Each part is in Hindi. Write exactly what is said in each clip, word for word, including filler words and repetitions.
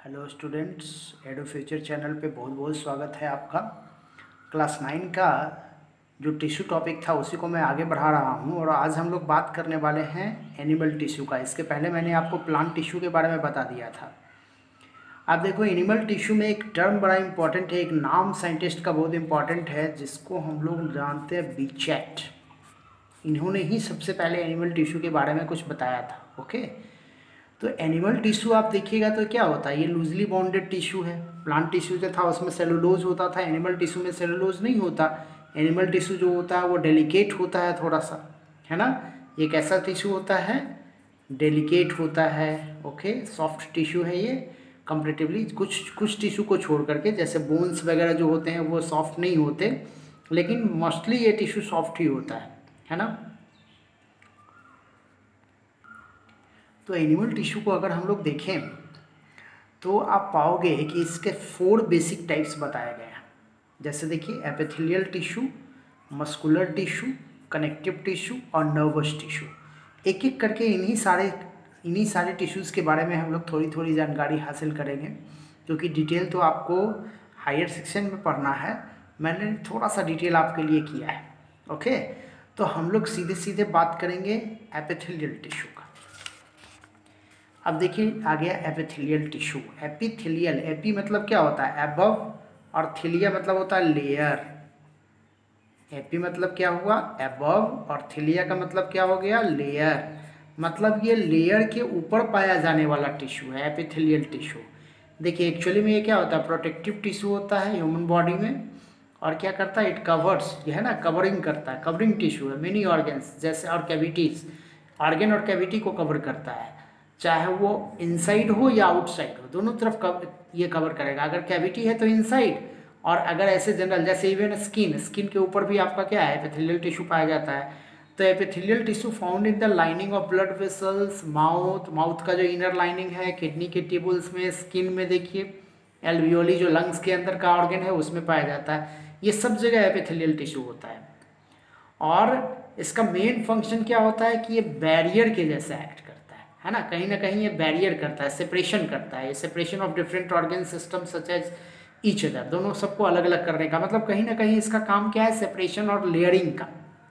हेलो स्टूडेंट्स, एडो फ्यूचर चैनल पे बहुत बहुत स्वागत है आपका। क्लास नाइन का जो टिश्यू टॉपिक था उसी को मैं आगे बढ़ा रहा हूँ और आज हम लोग बात करने वाले हैं एनिमल टिश्यू का। इसके पहले मैंने आपको प्लांट टिश्यू के बारे में बता दिया था। आप देखो, एनिमल टिश्यू में एक टर्म बड़ा इंपॉर्टेंट है, एक नाम साइंटिस्ट का बहुत इंपॉर्टेंट है जिसको हम लोग जानते हैं बीचेट। इन्होंने ही सबसे पहले एनिमल टिश्यू के बारे में कुछ बताया था। ओके, तो एनिमल टिश्यू आप देखिएगा तो क्या होता है, ये लूजली बॉन्डेड टिश्यू है। प्लांट टिश्यू जो था उसमें सेलुलोज होता था, एनिमल टिश्यू में सेलुलोज नहीं होता। एनिमल टिश्यू जो होता है वो डेलिकेट होता है थोड़ा सा, है ना। ये कैसा टिश्यू होता है? डेलिकेट होता है। ओके, सॉफ्ट टिश्यू है ये कंपेरेटिवली, कुछ कुछ टिश्यू को छोड़ करके, जैसे बोन्स वगैरह जो होते हैं वो सॉफ्ट नहीं होते, लेकिन मोस्टली ये टिश्यू सॉफ्ट ही होता है, है ना। तो एनिमल टिश्यू को अगर हम लोग देखें तो आप पाओगे कि इसके फोर बेसिक टाइप्स बताए गए हैं। जैसे देखिए, epithelial tissue, muscular tissue, connective tissue और नर्वस टिश्यू। एक एक करके इन्हीं सारे इन्हीं सारे टिश्यूज़ के बारे में हम लोग थोड़ी थोड़ी जानकारी हासिल करेंगे, क्योंकि डिटेल तो आपको हायर सेक्शन में पढ़ना है। मैंने थोड़ा सा डिटेल आपके लिए किया है। ओके, तो हम लोग सीधे सीधे बात करेंगे एपिथेलियल टिश्यू का। अब देखिए, आ गया एपिथेलियल टिश्यू। एपिथेलियल, एपी मतलब क्या होता है? एबव, और थिलिया मतलब होता है लेयर। एपी मतलब क्या हुआ? एबव, और थिलिया का मतलब क्या हो गया? लेयर। मतलब ये लेयर के ऊपर पाया जाने वाला टिश्यू है एपिथेलियल टिश्यू। देखिए, एक्चुअली में ये क्या होता है? प्रोटेक्टिव टिश्यू होता है ह्यूमन बॉडी में, और क्या करता है? इट कवर्स, ये है ना, कवरिंग करता है। कवरिंग टिश्यू है मेनी ऑर्गन्स जैसे, और कैविटीज, ऑर्गन और कैविटी को कवर करता है, चाहे वो इनसाइड हो या आउटसाइड हो, दोनों तरफ कव, ये कवर करेगा। अगर कैविटी है तो इनसाइड, और अगर ऐसे जनरल जैसे इवन स्किन, स्किन के ऊपर भी आपका क्या है? एपिथेलियल टिश्यू पाया जाता है। तो epithelial tissue found in the lining of blood vessels, mouth, mouth का जो इनर लाइनिंग है, किडनी के ट्यूबुल्स में, स्किन में देखिए, एल्वियोली जो लंग्स के अंदर का ऑर्गन है उसमें पाया जाता है। ये सब जगह एपिथेलियल टिश्यू होता है। और इसका मेन फंक्शन क्या होता है कि ये बैरियर के जैसा एक्ट करता है, है ना। कहीं ना कहीं ये बैरियर करता है, सेपरेशन करता है, separation of different organ system such as each other, दोनों सबको अलग अलग करने का मतलब कहीं ना कहीं इसका काम क्या है? सेपरेशन और लेयरिंग का।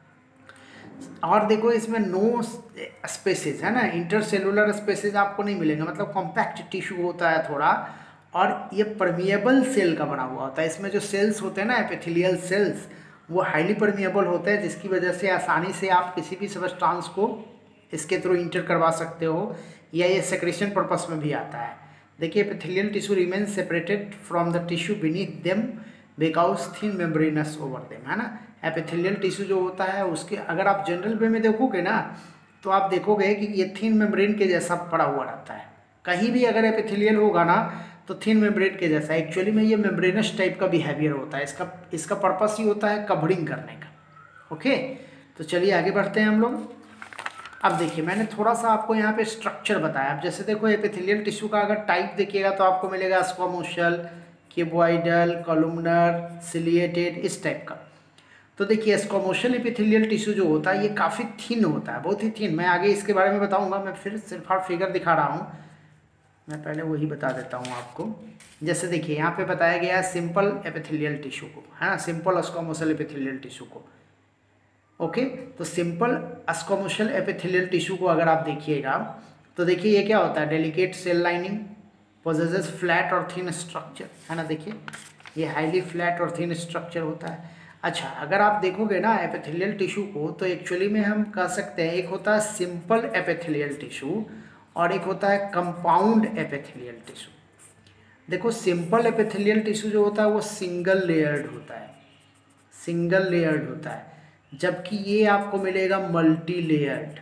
और देखो, इसमें नो स्पेसेस, है ना, इंटरसेलुलर स्पेसेस आपको नहीं मिलेंगे, मतलब कॉम्पैक्ट टिश्यू होता है थोड़ा, और ये परमिएबल सेल का बना हुआ होता है। इसमें जो सेल्स होते हैं ना, एपिथेलियल सेल्स, वो हाईली परमिएबल होते हैं, जिसकी वजह से आसानी से आप किसी भी सब्सटेंस को इसके थ्रू इंटर करवा सकते हो, या ये सेक्रेशन पर्पस में भी आता है। देखिए, epithelial tissue remain separated from the tissue beneath them because thin membranes over them, है ना। एपिथेलियल टिश्यू जो होता है उसके, अगर आप जनरल वे में देखोगे ना, तो आप देखोगे कि ये थिन मेम्ब्रेन के जैसा पड़ा हुआ रहता है। कहीं भी अगर एपिथेलियल होगा ना तो थिन मेम्ब्रेन के जैसा। एक्चुअली में ये मेम्ब्रेनस टाइप का बिहेवियर होता है। इसका इसका पर्पस ही होता है कवरिंग करने का। ओके, तो चलिए आगे बढ़ते हैं हम लोग। अब देखिए, मैंने थोड़ा सा आपको यहाँ पे स्ट्रक्चर बताया। अब जैसे देखो, एपिथेलियल टिश्यू का अगर टाइप देखिएगा तो आपको मिलेगा स्क्वामोशल, क्यूबॉइडल, कॉलुमनर, सिलिएटेड, इस टाइप का। तो देखिए, स्क्वामोशल एपिथेलियल टिश्यू जो होता है ये काफ़ी थिन होता है, बहुत ही थिन। मैं आगे इसके बारे में बताऊंगा, मैं फिर सिर्फ और फिगर दिखा रहा हूँ, मैं पहले वही बता देता हूँ आपको। जैसे देखिए, यहाँ पे बताया गया है सिंपल एपिथेलियल टिश्यू को, है ना, सिंपल स्क्वामोशल एपिथेलियल टिश्यू को। ओके, तो सिंपल स्क्वामोशल एपिथेलियल टिश्यू को अगर आप देखिएगा तो देखिए ये क्या होता है? Delicate cell lining, possesses flat और थिन स्ट्रक्चर, है ना। देखिए, ये हाईली फ्लैट और थिन स्ट्रक्चर होता है। अच्छा, अगर आप देखोगे ना एपिथेलियल टिश्यू को, तो एक्चुअली में हम कह सकते हैं एक होता है सिंपल एपिथेलियल टिश्यू और एक होता है कंपाउंड एपिथेलियल टिश्यू। देखो, सिंपल एपिथेलियल टिश्यू जो होता है वो सिंगल लेयर्ड होता है, सिंगल लेयर्ड होता है, जबकि ये आपको मिलेगा मल्टी लेयर्ड,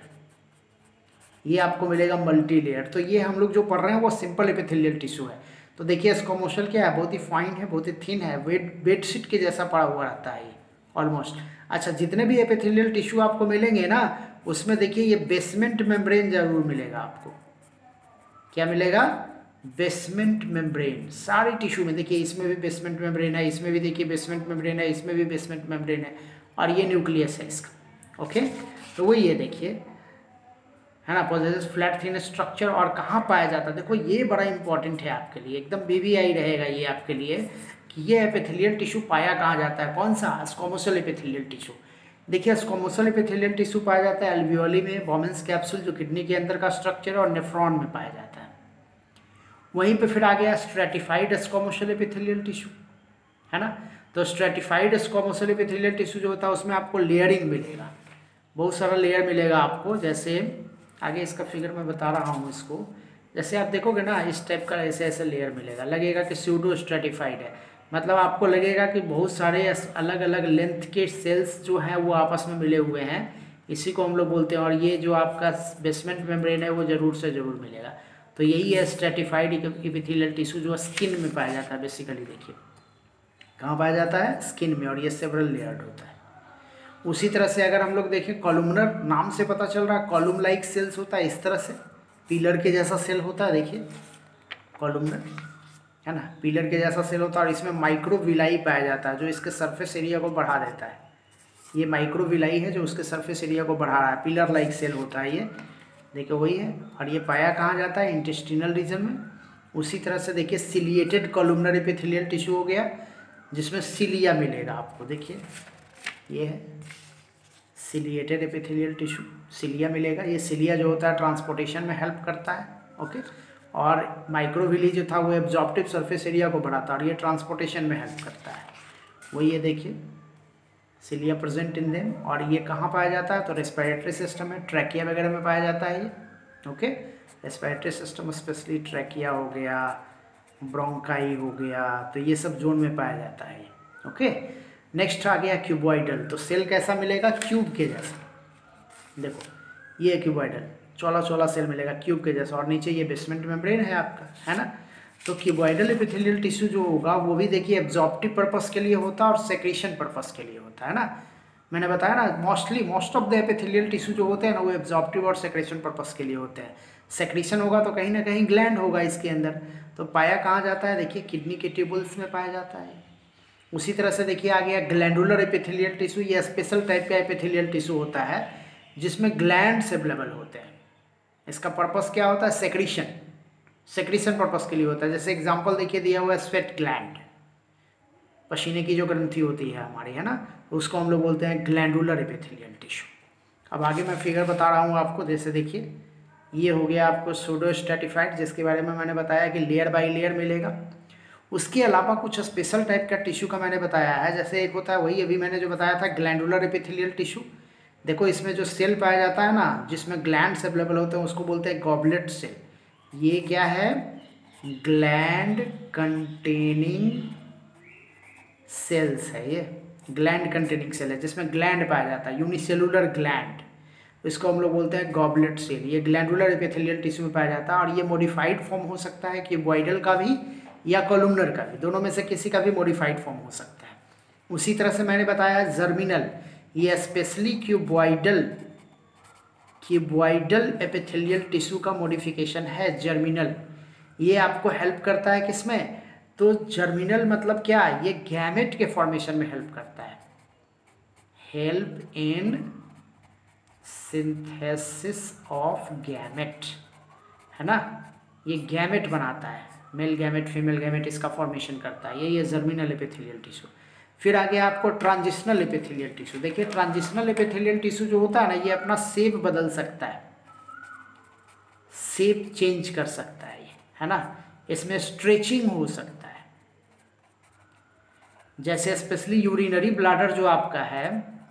ये आपको मिलेगा मल्टी लेयर। तो ये हम लोग जो पढ़ रहे हैं वो सिंपल एपिथेलियल टिश्यू है। तो देखिए, स्क्वामोशल क्या है? बहुत ही फाइन है, बहुत ही थिन है, वेट बेडशीट के जैसा पड़ा हुआ रहता है ये ऑलमोस्ट। अच्छा, जितने भी एपिथेलियल टिश्यू आपको मिलेंगे ना, उसमें देखिए ये बेसमेंट मेम्ब्रेन जरूर मिलेगा आपको। क्या मिलेगा? Basement membrane. सारे टिश्यू में देखिए, इसमें भी बेसमेंट मेम्ब्रेन है, इसमें भी देखिए बेसमेंट मेम्ब्रेन है, इसमें भी बेसमेंट मेम्ब्रेन है, और ये न्यूक्लियस है इसका। ओके, तो वही है देखिए, है ना, पोजेसेस फ्लैट थिन स्ट्रक्चर, और कहाँ पाया जाता है, देखो ये बड़ा इंपॉर्टेंट है आपके लिए, एकदम बीबीआई रहेगा ये आपके लिए कि ये एपिथेलियल टिश्यू पाया कहाँ जाता है, कौन सा, स्क्वैमोसल एपिथेलियल टिश्यू। देखिए स्क्वैमोसल एपिथेलियल टिश्यू पाया जाता है एल्वियोली में, बोमेंस कैप्सूल जो किडनी के अंदर का स्ट्रक्चर, और नेफ्रॉन में पाया जाता है। वहीं पे फिर आ गया स्ट्रेटिफाइड स्क्वैमोसल एपिथेलियल टिश्यू, है ना। तो स्ट्रेटिफाइड स्क्वैमोसल एपिथेलियल टिश्यू जो होता है उसमें आपको लेयरिंग मिलेगा, बहुत सारा लेयर मिलेगा आपको। जैसे आगे इसका फिगर मैं बता रहा हूँ इसको, जैसे आप देखोगे ना इस टाइप का ऐसे ऐसे लेयर मिलेगा, लगेगा कि स्यूडो स्ट्रेटिफाइड है, मतलब आपको लगेगा कि बहुत सारे अलग अलग लेंथ के सेल्स जो हैं वो आपस में मिले हुए हैं, इसी को हम लोग बोलते हैं। और ये जो आपका बेसमेंट मेम्ब्रेन है वो ज़रूर से ज़रूर मिलेगा। तो यही है स्ट्रेटिफाइड एपिथेलियल टिश्यू जो स्किन में पाया जाता है बेसिकली। देखिए कहाँ पाया जाता है, स्किन में, और ये सेवरल लेयर्ड होता है। उसी तरह से अगर हम लोग देखें कॉलुमनर, नाम से पता चल रहा है कॉलम लाइक सेल्स होता है, इस तरह से पिलर के जैसा सेल होता है, देखिए कॉलुमनर, है ना, पिलर के जैसा सेल होता है। और इसमें माइक्रोविलाई पाया जाता है जो इसके सरफेस एरिया को बढ़ा देता है, ये माइक्रोविलाई है जो उसके सरफेस एरिया को बढ़ा रहा है, पिलर लाइक सेल होता है ये, देखिए वही है। और ये पाया कहाँ जाता है, इंटेस्टिनल रीजन में। उसी तरह से देखिए सिलिएटेड कॉलुमनर एपिथेलियल टिश्यू हो गया जिसमें सिलिया मिलेगा आपको, देखिए ये है सिलिएटेड एपिथेलियल टिश्यू, सिलिया मिलेगा। ये सिलिया जो होता है ट्रांसपोर्टेशन में हेल्प करता है, ओके। और माइक्रोविली जो था वो एब्जॉर्प्टिव सरफेस एरिया को बढ़ाता है और ये ट्रांसपोर्टेशन में हेल्प करता है, वही ये देखिए सिलिया प्रेजेंट इन देम। और ये कहाँ पाया जाता है, तो रेस्पिरेटरी सिस्टम में, ट्रैकिया वगैरह में पाया जाता है ये, okay. Respiratory system specially trachea हो गया, ब्रोंकाई हो गया, तो ये सब जोन में पाया जाता है, ओके। नेक्स्ट आ गया क्यूबॉइडल, तो सेल कैसा मिलेगा, क्यूब के जैसा, देखो ये क्यूबॉइडल चौला चौला सेल मिलेगा क्यूब के जैसा, और नीचे ये बेसमेंट मेम्ब्रेन है आपका, है ना। तो क्यूबॉइडल एपिथेलियल टिश्यू जो होगा वो भी देखिए एब्जॉर्प्टिव पर्पस के लिए होता है और सेक्रेशन पर्पस के लिए होता है ना। मैंने बताया ना mostly most of the epithelial tissue जो होते हैं ना वो एब्जॉर्प्टिव और सेक्रेशन पर्पस के लिए होते हैं। सेक्रेशन होगा तो कहीं ना कहीं ग्लैंड होगा इसके अंदर, तो पाया कहाँ जाता है, देखिए किडनी के ट्यूबल्स में पाया जाता है। उसी तरह से देखिए आ गया ग्लैंडुलर एपिथेलियल टिश्यू, ये स्पेशल टाइप का एपिथेलियल टिश्यू होता है जिसमें ग्लैंड्स अवेलेबल होते हैं। इसका पर्पस क्या होता है, सेक्रेशन, सेक्रेशन पर्पस के लिए होता है। जैसे एग्जांपल देखिए दिया हुआ है स्वेट ग्लैंड, पसीने की जो ग्रंथि होती है हमारी, है ना, उसको हम लोग बोलते हैं ग्लैंडुलर एपिथेलियल टिश्यू। अब आगे मैं फिगर बता रहा हूँ आपको, जैसे देखिए ये हो गया आपको सूडो स्ट्रेटिफाइड जिसके बारे में मैंने बताया कि लेयर बाय लेयर मिलेगा। उसके अलावा कुछ स्पेशल टाइप का टिश्यू का मैंने बताया है, जैसे एक होता है वही अभी मैंने जो बताया था ग्लैंडुलर एपिथेलियल टिश्यू। देखो इसमें जो सेल पाया जाता है ना जिसमें ग्लैंड्स अवेलेबल होते हैं उसको बोलते हैं गॉबलेट सेल। ये क्या है, ग्लैंड कंटेनिंग सेल्स है, ये ग्लैंड कंटेनिंग सेल है जिसमें ग्लैंड पाया जाता है, यूनिसेलुलर ग्लैंड, इसको हम लोग बोलते हैं गॉबलेट सेल। ये ग्लैंडुलर एपिथेलियल टिश्यू में पाया जाता है और ये मॉडिफाइड फॉर्म हो सकता है कि क्यूबॉइडल का भी या कॉलुमनर का भी, दोनों में से किसी का भी मॉडिफाइड फॉर्म हो सकता है। उसी तरह से मैंने बताया जर्मिनल, ये specially cuboidal cuboidal epithelial tissue का मॉडिफिकेशन है जर्मिनल। ये आपको हेल्प करता है किसमें, तो जर्मिनल मतलब क्या, ये गैमेट के फॉर्मेशन में हेल्प करता है, help in synthesis of gamete, है ना, ये गैमेट बनाता है, मेल गैमेट फीमेल गैमेट इसका फॉर्मेशन करता है, ये ये जर्मिनल एपिथेलियल टिश्यू। फिर आ गया आपको ट्रांजिशनल एपिथेलियल टिश्यू। देखिए ट्रांजिशनल एपिथेलियल टिश्यू जो होता है ना ये अपना शेप बदल सकता है, शेप चेंज कर सकता है ये, है ना, इसमें स्ट्रेचिंग हो सकता है। जैसे स्पेशली यूरिनरी ब्लैडर जो आपका है,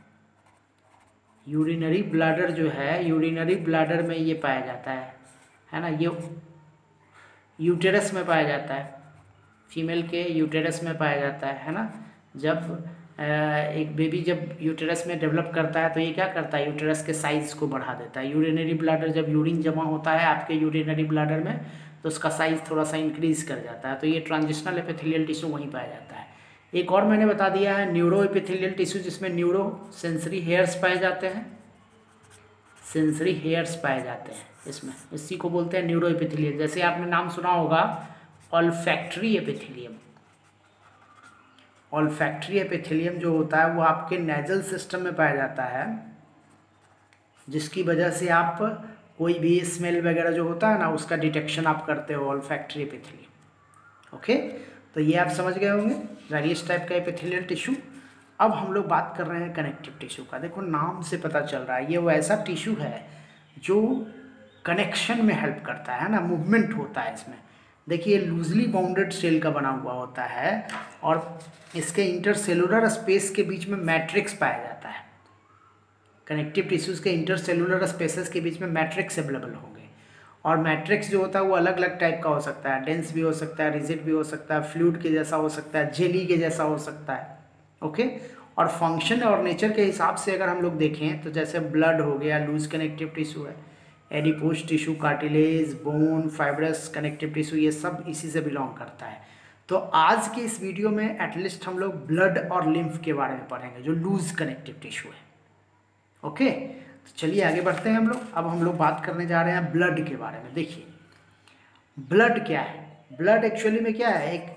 यूरिनरी ब्लैडर जो है, यूरिनरी ब्लैडर में ये पाया जाता है, है ना, ये यूटेरस में पाया जाता है, फीमेल के यूटेरस में पाया जाता है, है ना। जब एक बेबी जब यूटेरस में डेवलप करता है तो ये क्या करता है, यूटेरस के साइज़ को बढ़ा देता है। यूरिनरी ब्लैडर जब यूरिन जमा होता है आपके यूरिनरी ब्लैडर में तो उसका साइज़ थोड़ा सा इंक्रीज कर जाता है, तो ये ट्रांजिशनल एपिथेलियल टिश्यू वहीं पाया जाता है। एक और मैंने बता दिया है न्यूरो एपिथेलियल टिश्यू जिसमें न्यूरो सेंसरी हेयर्स पाए जाते हैं, सेंसरी हेयर्स पाए जाते हैं इसमें, इसी को बोलते हैं न्यूरो एपिथेलियल। जैसे आपने नाम सुना होगा ऑल्फैक्टरी एपिथेलियम, ऑल्फैक्टरी एपिथेलियम जो होता है वो आपके नेजल सिस्टम में पाया जाता है, जिसकी वजह से आप कोई भी स्मेल वगैरह जो होता है ना उसका डिटेक्शन आप करते हो ऑल्फैक्टरी एपिथेलियम। ओके, तो ये आप समझ गए होंगे वेरियस टाइप का एपिथेलियल टिश्यू। अब हम लोग बात कर रहे हैं कनेक्टिव टिश्यू का। देखो नाम से पता चल रहा है ये वो ऐसा टिश्यू है जो कनेक्शन में हेल्प करता है ना, मूवमेंट होता है इसमें। देखिए लूजली बाउंडेड सेल का बना हुआ होता है और इसके इंटरसेलुलर स्पेस के बीच में मैट्रिक्स पाया जाता है। कनेक्टिव टिश्यूज के इंटरसेलुलर स्पेसेस के बीच में मैट्रिक्स अवेलेबल होंगे और मैट्रिक्स जो होता है वो अलग अलग टाइप का हो सकता है, डेंस भी हो सकता है, रिजिड भी हो सकता है, फ्लूइड के जैसा हो सकता है, जेली के जैसा हो सकता है। ओके, और फंक्शन और नेचर के हिसाब से अगर हम लोग देखें तो जैसे ब्लड हो गया लूज कनेक्टिव टिश्यू है, adipose tissue, cartilage, bone, fibrous connective tissue, ये सब इसी से बिलोंग करता है। तो आज के इस वीडियो में एटलीस्ट हम लोग ब्लड और लिम्फ के बारे में पढ़ेंगे जो लूज कनेक्टिव टिश्यू है। ओके, तो चलिए आगे बढ़ते हैं हम लोग। अब हम लोग बात करने जा रहे हैं ब्लड के बारे में। देखिए ब्लड क्या है, ब्लड एक्चुअली में क्या है, एक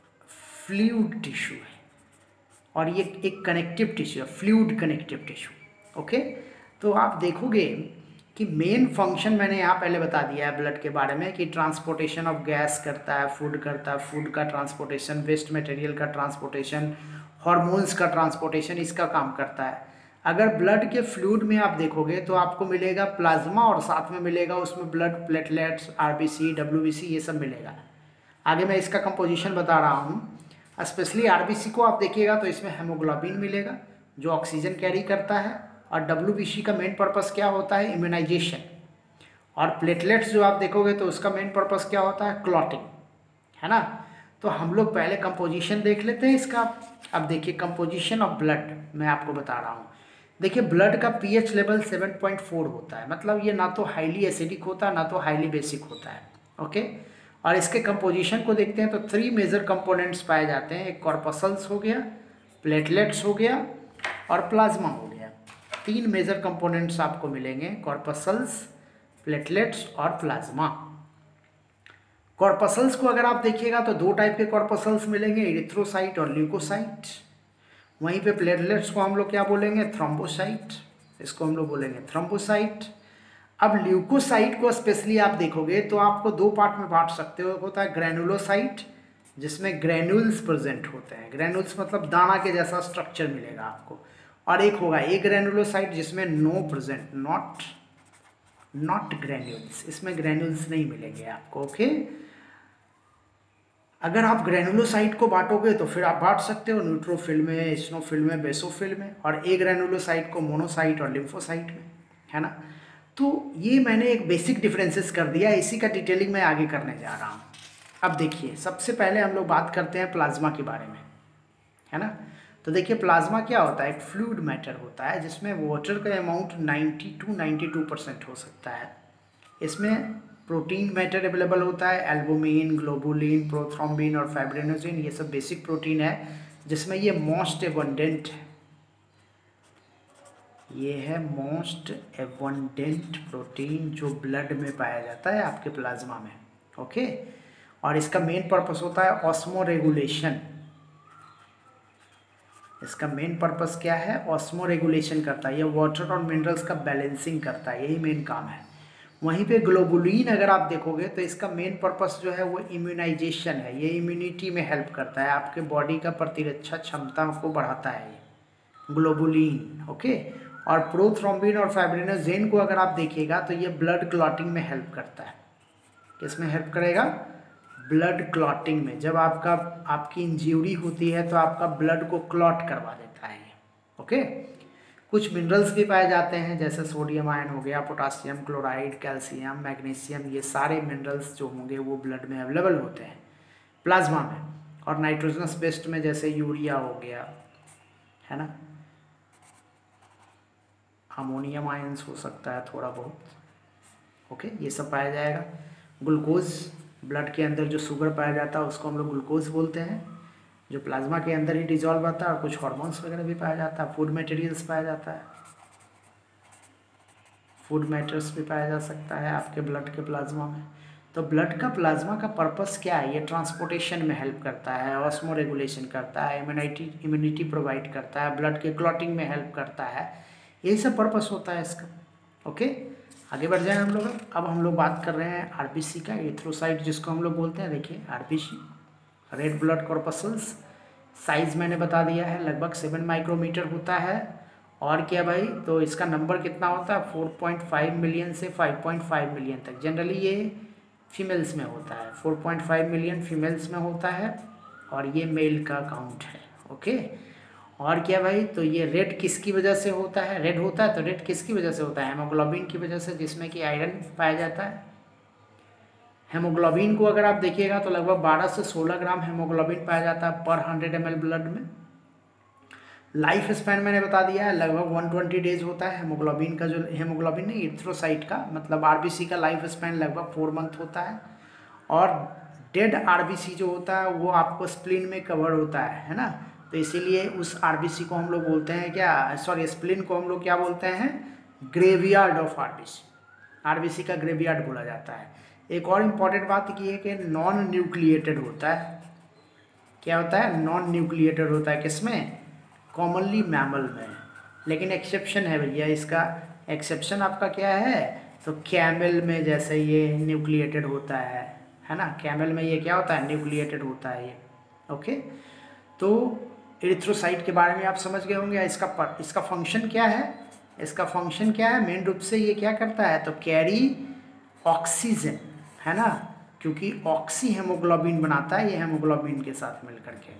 फ्लूइड टिश्यू है और ये एक कनेक्टिव टिश्यू है, फ्लूइड कनेक्टिव टिश्यू। ओके, तो आप देखोगे कि मेन फंक्शन मैंने यहाँ पहले बता दिया है ब्लड के बारे में कि ट्रांसपोर्टेशन ऑफ गैस करता है, फूड करता है, फूड का ट्रांसपोर्टेशन, वेस्ट मटेरियल का ट्रांसपोर्टेशन, हार्मोन्स का ट्रांसपोर्टेशन, इसका काम करता है। अगर ब्लड के फ्लूइड में आप देखोगे तो आपको मिलेगा प्लाज्मा और साथ में मिलेगा उसमें ब्लड प्लेटलेट्स, आरबीसी, डब्ल्यूबीसी, ये सब मिलेगा। आगे मैं इसका कंपोजिशन बता रहा हूँ। स्पेशली आरबीसी को आप देखिएगा तो इसमें हेमोग्लोबिन मिलेगा जो ऑक्सीजन कैरी करता है और डब्ल्यूबीसी का मेन पर्पस क्या होता है, इम्यूनाइजेशन। और प्लेटलेट्स जो आप देखोगे तो उसका मेन पर्पस क्या होता है, क्लॉटिंग, है ना। तो हम लोग पहले कंपोजिशन देख लेते हैं इसका। अब देखिए कंपोजिशन ऑफ ब्लड मैं आपको बता रहा हूँ। देखिए ब्लड का pH level seven point four होता है, मतलब ये ना तो हाईली एसिडिक होता है ना तो हाईली बेसिक होता है। ओके, और इसके कंपोजिशन को देखते हैं तो थ्री मेजर कंपोनेंट्स पाए जाते हैं। एक कॉर्पसल्स हो गया, प्लेटलेट्स हो गया और प्लाज्मा हो गया। तीन मेजर कंपोनेंट्स आपको मिलेंगे, कॉर्पसल्स, प्लेटलेट्स और प्लाज्मा। कॉर्पसल्स को अगर आप देखिएगा तो दो टाइप के कॉर्पसल्स मिलेंगे, एरिथ्रोसाइट और ल्यूकोसाइट। वहीं पे प्लेटलेट्स को हम लोग क्या बोलेंगे, थ्रोम्बोसाइट, इसको हम लोग बोलेंगे थ्रोम्बोसाइट। अब ल्यूकोसाइट को स्पेशली आप देखोगे तो आपको दो पार्ट में बांट सकते हो, होता है ग्रैनुलोसाइट जिसमें ग्रैनुल्स प्रेजेंट होते हैं, ग्रैनुल्स मतलब दाना के जैसा स्ट्रक्चर मिलेगा आपको, और एक होगा ए ग्रैनुलोसाइट जिसमें no present, not not granules, इसमें ग्रैनुल्स नहीं मिलेंगे आपको। ओके, अगर आप ग्रैनुलोसाइट को बांटोगे तो फिर आप बांट सकते हो न्यूट्रोफिल में, स्नोफिल में, बेसोफिल में, और ए ग्रैनुलोसाइट को मोनोसाइट और लिम्फोसाइट में, है ना। तो ये मैंने एक बेसिक डिफरेंसेस कर दिया, इसी का डिटेलिंग मैं आगे करने जा रहा हूँ। अब देखिए सबसे पहले हम लोग बात करते हैं प्लाज्मा के बारे में, है ना। तो देखिए प्लाज्मा क्या होता है, एक फ्लूइड मैटर होता है जिसमें वाटर का amount ninety two ninety two percent हो सकता है। इसमें प्रोटीन मैटर अवेलेबल होता है, एल्बुमिन, ग्लोबुलिन, प्रोथ्रोम्बिन और फाइब्रिनोजिन, ये सब बेसिक प्रोटीन है जिसमें ये मोस्ट एबंडेंट है, ये है मोस्ट एबंडेंट प्रोटीन जो ब्लड में पाया जाता है आपके प्लाज्मा में। ओके, और इसका मेन पर्पस होता है ऑस्मो रेगुलेशन। इसका मेन पर्पस क्या है, ऑस्मो रेगुलेशन करता है, ये वाटर और मिनरल्स का बैलेंसिंग करता है, यही मेन काम है। वहीं पे ग्लोबुलिन अगर आप देखोगे तो इसका मेन पर्पस जो है वो इम्यूनाइजेशन है, ये इम्यूनिटी में हेल्प करता है, आपके बॉडी का प्रतिरक्षा क्षमता को बढ़ाता है ये ग्लोबुलिन। ओके, और प्रोथ्रोम्बिन और फाइब्रिनोजेन को अगर आप देखिएगा तो ये ब्लड क्लॉटिंग में हेल्प करता है। किसमें हेल्प करेगा, ब्लड क्लॉटिंग में। जब आपका आपकी इंज्यूरी होती है तो आपका ब्लड को क्लॉट करवा देता है ये। ओके, कुछ मिनरल्स भी पाए जाते हैं जैसे सोडियम आयन हो गया, पोटासियम क्लोराइड, कैल्शियम, मैग्नीशियम, ये सारे मिनरल्स जो होंगे वो ब्लड में अवेलेबल होते हैं प्लाज्मा में। और नाइट्रोजनस बेस्ड में जैसे यूरिया हो गया, है ना, अमोनियम आयंस हो सकता है थोड़ा बहुत। ओके, ये सब पाया जाएगा। ग्लूकोज, ब्लड के अंदर जो शुगर पाया जाता है उसको हम लोग ग्लूकोज बोलते हैं, जो प्लाज्मा के अंदर ही डिजॉल्व होता है। और कुछ हार्मोन्स वगैरह भी पाया जाता है, फूड मटेरियल्स पाया जाता है, फूड मैटर्स भी पाया जा सकता है आपके ब्लड के प्लाज्मा में। तो ब्लड का प्लाज्मा का पर्पस क्या है, ये ट्रांसपोर्टेशन में हेल्प करता है, ऑस्मो रेगुलेशन करता है, इम्यूनिटी इम्यूनिटी प्रोवाइड करता है, ब्लड के क्लॉटिंग में हेल्प करता है, यही सब पर्पस होता है इसका। ओके, आगे बढ़ जाए हम लोग। अब हम लोग बात कर रहे हैं आरबीसी का, एरिथ्रोसाइट जिसको हम लोग बोलते हैं। देखिए RBC, red blood corpuscles, size मैंने बता दिया है, लगभग सेवन माइक्रोमीटर होता है। और क्या भाई, तो इसका नंबर कितना होता है, फोर पॉइंट फाइव मिलियन से फाइव पॉइंट फाइव मिलियन तक। जनरली ये फीमेल्स में होता है, four point five million females में होता है, और ये मेल का काउंट है। ओके, और क्या भाई, तो ये रेड किसकी वजह से होता है, रेड होता है तो रेड किसकी वजह से होता है, हेमोग्लोबिन की वजह से, जिसमें कि आयरन पाया जाता है। हेमोग्लोबिन को अगर आप देखिएगा तो लगभग बारह से सोलह ग्राम हेमोग्लोबिन पाया जाता है पर हंड्रेड एम एल ब्लड में। लाइफ स्पैन मैंने बता दिया है, लगभग वन ट्वेंटी डेज होता है हेमोग्लोबिन का, जो हेमोग्लोबिन नहीं, एरिथ्रोसाइट का मतलब आरबीसी का लाइफ स्पैन लगभग फोर मंथ होता है। और डेड आरबीसी जो होता है वो आपको स्प्लीन में कवर होता है है ना, तो इसीलिए उस आरबीसी को हम लोग बोलते हैं क्या, सॉरी स्प्लीन को हम लोग क्या बोलते हैं, ग्रेवयार्ड ऑफ आरबीसी, आरबीसी का ग्रेवयार्ड बोला जाता है। एक और इम्पॉर्टेंट बात ये है कि नॉन न्यूक्लिएटेड होता है। क्या होता है, नॉन न्यूक्लिएटेड होता है, किसमें, कॉमनली मैमल में। लेकिन एक्सेप्शन है भैया इसका, एक्सेप्शन आपका क्या है, तो कैमल में जैसे ये न्यूक्लिएटेड होता है है ना, कैमल में ये क्या होता है, न्यूक्लिएटेड होता है ये। ओके, तो एरिथ्रोसाइट के बारे में आप समझ गए होंगे। इसका पर, इसका फंक्शन क्या है, इसका फंक्शन क्या है, मेन रूप से ये क्या करता है, तो कैरी ऑक्सीजन, है ना, क्योंकि ऑक्सी हेमोग्लोबिन बनाता है ये हेमोग्लोबिन के साथ मिलकर के,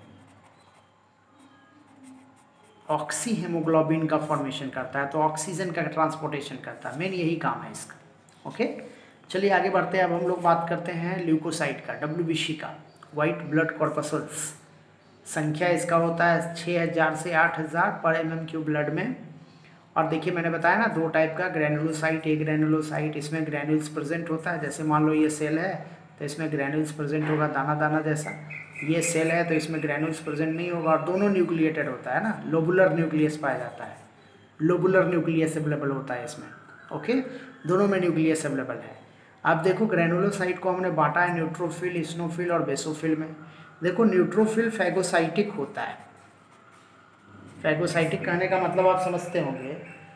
ऑक्सी हेमोग्लोबिन का फॉर्मेशन करता है, तो ऑक्सीजन का ट्रांसपोर्टेशन करता है, मेन यही काम है इसका। ओके, चलिए आगे बढ़ते हैं। अब हम लोग बात करते हैं ल्यूकोसाइट का, डब्ल्यूबीसी का, वाइट ब्लड कॉर्पसल्स। संख्या इसका होता है छः हज़ार से आठ हज़ार पर एम एम क्यू ब्लड में। और देखिए मैंने बताया ना दो टाइप का, ग्रैनुलोसाइट, ए ग्रैनुलोसाइट, इसमें ग्रैनुल्स प्रेजेंट होता है। जैसे मान लो ये सेल है तो इसमें ग्रैनुल्स प्रेजेंट होगा दाना दाना जैसा, ये सेल है तो इसमें ग्रैनुल्स प्रेजेंट नहीं होगा, और दोनों न्यूक्लिएटेड होता है ना, लोबुलर न्यूक्लियस पाया जाता है, लोबुलर न्यूक्लियस अवेलेबल होता है इसमें। ओके, दोनों में न्यूक्लियस अवेलेबल है। अब देखो ग्रैनुलोसाइट को हमने बांटा है न्यूट्रोफिल, इस्नोफिल और बेसोफिल में। देखो न्यूट्रोफिल फैगोसाइटिक होता है, फैगोसाइटिक कहने का मतलब आप समझते होंगे,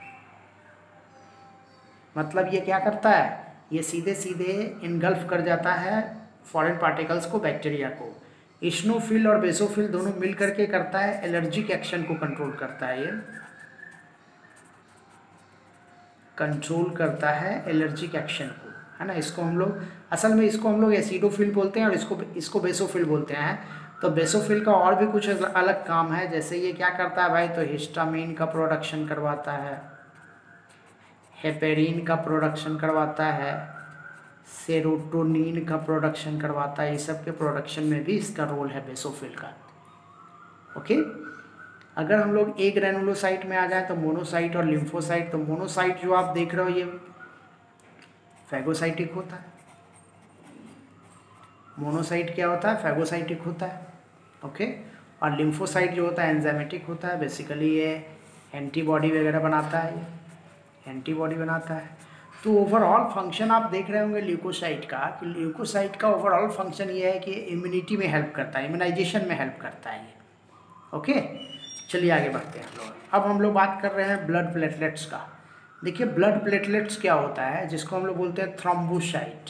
मतलब ये क्या करता है, ये सीधे सीधे इनगल्फ कर जाता है फॉरेन पार्टिकल्स को, बैक्टीरिया को। इस्नोफिल और बेसोफिल दोनों मिल करके करता है एलर्जिक एक्शन को कंट्रोल करता है, ये कंट्रोल करता है एलर्जिक एक्शन को, है ना। इसको हम लोग असल में इसको हम लोग एसिडोफिल बोलते हैं और इसको इसको बेसोफिल बोलते हैं। तो बेसोफिल का और भी कुछ अलग काम है, जैसे ये क्या करता है भाई, तो हिस्टामिन का प्रोडक्शन करवाता है, हेपेरिन का प्रोडक्शन करवाता है, सेरोटोनिन का प्रोडक्शन करवाता है, ये सब के प्रोडक्शन में भी इसका रोल है बेसोफिल का। ओके, अगर हम लोग ए ग्रैनुलोसाइट में आ जाए तो मोनोसाइट और लिम्फोसाइट। तो मोनोसाइट जो आप देख रहे हो ये फैगोसाइटिक होता है, मोनोसाइट क्या होता है, फैगोसाइटिक होता है। ओके, और लिम्फोसाइट जो होता है एंजाइमेटिक होता है, बेसिकली ये एंटीबॉडी वगैरह बनाता है, ये एंटीबॉडी बनाता है। तो ओवरऑल फंक्शन आप देख रहे होंगे ल्यूकोसाइट का, कि ल्यूकोसाइट का ओवरऑल फंक्शन ये है कि इम्यूनिटी में हेल्प करता है, इम्यूनाइजेशन में हेल्प करता है ये। ओके, चलिए आगे बढ़ते हैं हम लोग। अब हम लोग बात कर रहे हैं ब्लड प्लेटलेट्स का। देखिए ब्लड प्लेटलेट्स क्या होता है, जिसको हम लोग बोलते हैं थ्रोम्बोसाइट,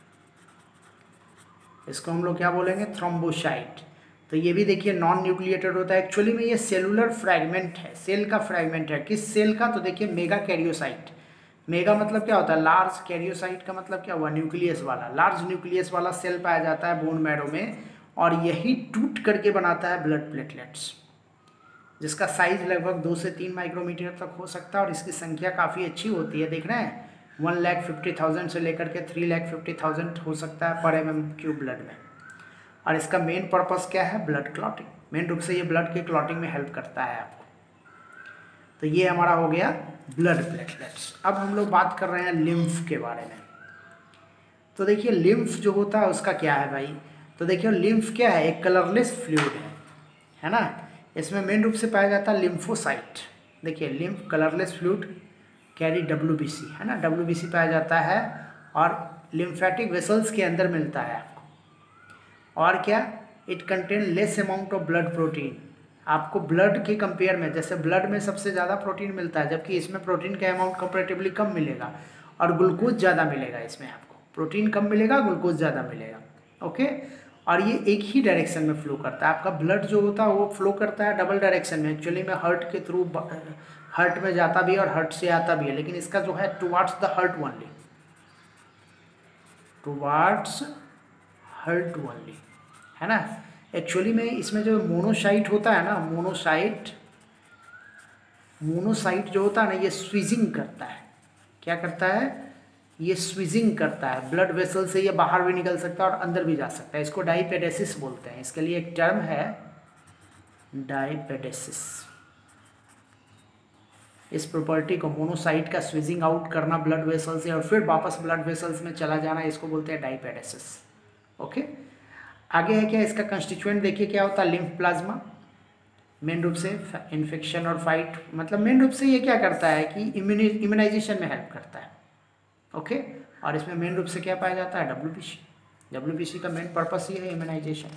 इसको हम लोग क्या बोलेंगे, थ्रोम्बोसाइट। तो ये भी देखिए नॉन न्यूक्लिएटेड होता है, एक्चुअली में ये सेलुलर फ्रैगमेंट है, सेल का फ्रैगमेंट है। किस सेल का, तो देखिए मेगा कैरियोसाइट। मेगा मतलब क्या होता है, लार्ज, कैरियोसाइट का मतलब क्या हुआ, न्यूक्लियस वाला, लार्ज न्यूक्लियस वाला सेल पाया जाता है बोन मैरो में, और यही टूट करके बनाता है ब्लड प्लेटलेट्स, जिसका साइज लगभग दो से तीन माइक्रोमीटर तक हो सकता है, और इसकी संख्या काफ़ी अच्छी होती है। देख रहे हैं, वन लैख फिफ्टी थाउजेंड से लेकर के थ्री लैख फिफ्टी थाउजेंड हो सकता है पर एम एम क्यू ब्लड में। और इसका मेन पर्पस क्या है, ब्लड क्लॉटिंग, मेन रूप से ये ब्लड के क्लॉटिंग में हेल्प करता है आपको। तो ये हमारा हो गया ब्लड प्लेटलेट्स। अब हम लोग बात कर रहे हैं लिम्फ के बारे में। तो देखिए लिम्फ जो होता है उसका क्या है भाई, तो देखिए लिम्फ क्या है, एक कलरलेस फ्लूइड है, है ना। इसमें मेन रूप से पाया जाता है लिम्फोसाइट। देखिए lymph colourless fluid carry WBC, है ना, डब्ल्यूबीसी पाया जाता है, और लिम्फेटिक वेसल्स के अंदर मिलता है आपको। और क्या, it contain less amount of blood protein. आपको ब्लड के कंपेयर में, जैसे ब्लड में सबसे ज़्यादा प्रोटीन मिलता है, जबकि इसमें प्रोटीन का अमाउंट कंपेरेटिवली कम मिलेगा। और ग्लूकोज ज़्यादा मिलेगा इसमें, आपको प्रोटीन कम मिलेगा, ग्लूकोज ज़्यादा मिलेगा। ओके, और ये एक ही डायरेक्शन में फ्लो करता है। आपका ब्लड जो होता है वो फ्लो करता है डबल डायरेक्शन में, एक्चुअली में हार्ट के थ्रू, हार्ट में जाता भी है और हार्ट से आता भी है, लेकिन इसका जो है towards the heart only, towards heart only, है ना। एक्चुअली में इसमें जो मोनोसाइट होता है ना, मोनोसाइट मोनोसाइट जो होता है ना, ये स्वीजिंग करता है। क्या करता है? ये स्वीजिंग करता है। ब्लड वेसल से ये बाहर भी निकल सकता है और अंदर भी जा सकता है। इसको डाईपेडेसिस बोलते हैं। इसके लिए एक टर्म है डाईपेडेसिस। इस प्रॉपर्टी को, मोनोसाइट का स्वीजिंग आउट करना ब्लड वेसल से और फिर वापस ब्लड वेसल्स में चला जाना, इसको बोलते हैं डाईपेडेसिस। ओके, आगे है क्या इसका कंस्टिट्यूएंट, देखिए क्या होता है, लिम्फ प्लाज्मा। मेन रूप से इन्फेक्शन और फाइट, मतलब मेन रूप से ये क्या करता है कि इम्यूनि इम्यूनाइजेशन में हेल्प करता है। ओके, और इसमें मेन रूप से क्या पाया जाता है, डब्ल्यूबीसी। डब्ल्यूबीसी का मेन पर्पस ये है इम्यूनाइजेशन।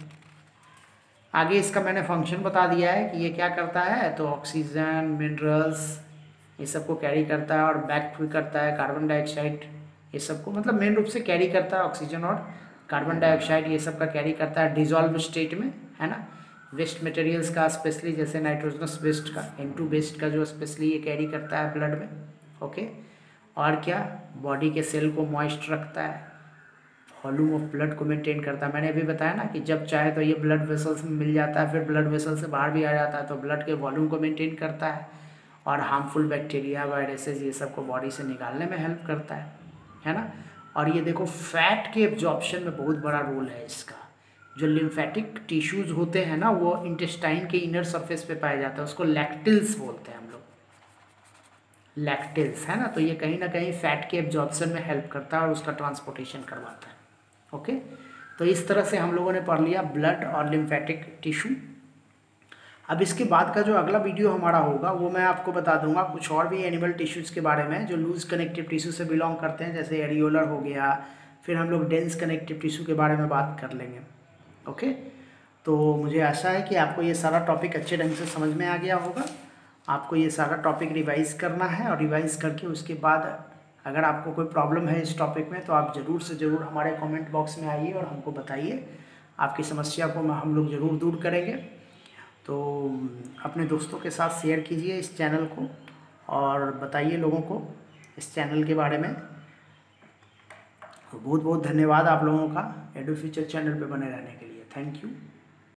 आगे इसका मैंने फंक्शन बता दिया है कि ये क्या करता है, तो ऑक्सीजन, मिनरल्स, ये सबको कैरी करता है और बैक भी करता है, कार्बन डाइऑक्साइड, ये सबको, मतलब मेन रूप से कैरी करता है। ऑक्सीजन और कार्बन डाइऑक्साइड ये सब का कैरी करता है डिजॉल्व स्टेट में, है ना। वेस्ट मटेरियल्स का स्पेशली, जैसे नाइट्रोजनस वेस्ट का, एन टू वेस्ट का जो स्पेशली ये कैरी करता है ब्लड में। ओके, और क्या, बॉडी के सेल को मॉइस्ट रखता है, वॉल्यूम ऑफ ब्लड को मेंटेन करता है। मैंने अभी बताया ना कि जब चाहे तो ये ब्लड वेसल्स में मिल जाता है, फिर ब्लड वेसल से बाहर भी आ जाता है, तो ब्लड के वॉल्यूम को मेंटेन करता है और हार्मफुल बैक्टीरिया, वायरसेस, ये सब को बॉडी से निकालने में हेल्प करता है, है ना। और ये देखो, फैट के एब्जॉर्प्शन में बहुत बड़ा रोल है इसका। जो लिम्फेटिक टिश्यूज़ होते हैं ना, वो इंटेस्टाइन के इनर सरफेस पे पाए जाते हैं, उसको लैक्टिल्स बोलते हैं हम लोग, लैक्टिल्स, है ना। तो ये कहीं ना कहीं फैट के एब्जॉर्प्शन में हेल्प करता है और उसका ट्रांसपोर्टेशन करवाता है। ओके, तो इस तरह से हम लोगों ने पढ़ लिया ब्लड और लिम्फेटिक टिश्यू। अब इसके बाद का जो अगला वीडियो हमारा होगा वो मैं आपको बता दूंगा कुछ और भी एनिमल टिश्यूज़ के बारे में जो लूज कनेक्टिव टिश्यू से बिलोंग करते हैं, जैसे एरियोलर हो गया। फिर हम लोग डेंस कनेक्टिव टिश्यू के बारे में बात कर लेंगे। ओके, तो मुझे आशा है कि आपको ये सारा टॉपिक अच्छे ढंग से समझ में आ गया होगा। आपको ये सारा टॉपिक रिवाइज करना है और रिवाइज करके उसके बाद अगर आपको कोई प्रॉब्लम है इस टॉपिक में तो आप ज़रूर से ज़रूर हमारे कमेंट बॉक्स में आइए और हमको बताइए। आपकी समस्या को हम लोग ज़रूर दूर करेंगे। तो अपने दोस्तों के साथ शेयर कीजिए इस चैनल को और बताइए लोगों को इस चैनल के बारे में। बहुत बहुत धन्यवाद आप लोगों का एडू फ्यूचर चैनल पे बने रहने के लिए। Thank you.